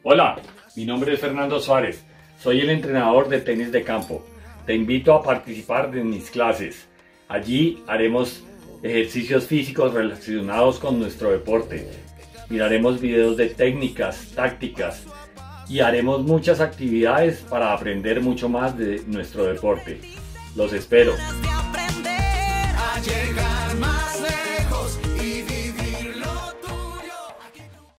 Hola, mi nombre es Fernando Suárez, soy el entrenador de tenis de campo. Te invito a participar de mis clases. Allí haremos ejercicios físicos relacionados con nuestro deporte. Miraremos videos de técnicas, tácticas y haremos muchas actividades para aprender mucho más de nuestro deporte. Los espero.